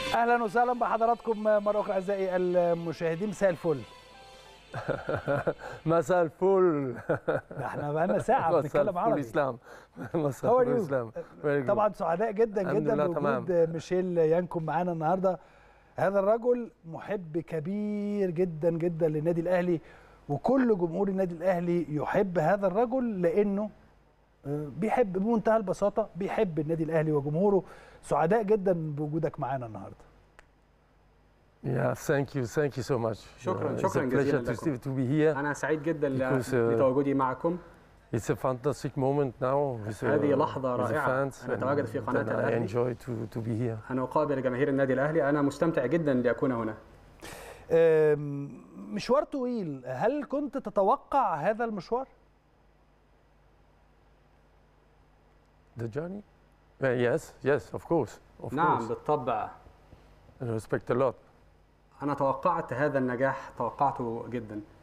اهلا وسهلا بحضراتكم مره اخرى اعزائي المشاهدين. مساء الفل. مساء الفل. ده احنا بقالنا ساعه بنتكلم عربي. مساء الفل. طبعا سعداء جدا جدا بوجود ميشيل يانكون معانا النهارده. هذا الرجل محب كبير جدا جدا للنادي الاهلي، وكل جمهور النادي الاهلي يحب هذا الرجل لانه بيحب بمنتهى البساطه، بيحب النادي الاهلي وجمهوره. سعداء جدا بوجودك معانا النهارده. Yeah, thank you so much. شكرا جزيلا لكم. أنا سعيد جدا لتواجدي معكم. It's a fantastic moment now. هذه لحظة رائعة. أنا أتواجد في قناة الأهلي. I enjoy to be here. أنا أقابل جماهير النادي الأهلي. أنا مستمتع جدا لأكون هنا. مشوار طويل، هل كنت تتوقع هذا المشوار؟ The journey? Yes, of course. نعم بالطبع. I respect a lot. أنا توقعت هذا النجاح، توقعته جدا.